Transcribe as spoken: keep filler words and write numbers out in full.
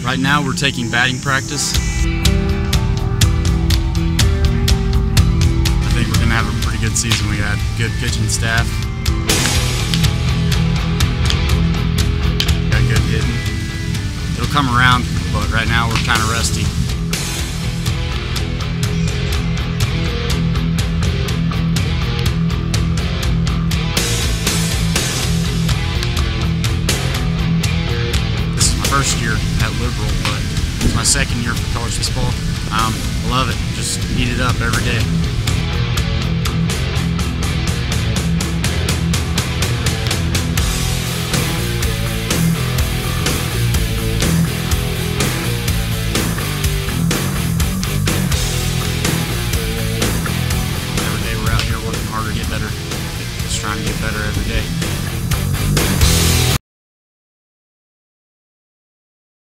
Right now we're taking batting practice. I think we're going to have a pretty good season. We got good pitching staff. Got good hitting. It'll come around, but right now we're kind of rusty. First year at Liberal, but it's my second year for college baseball. Um, I love it. Just eat it up every day.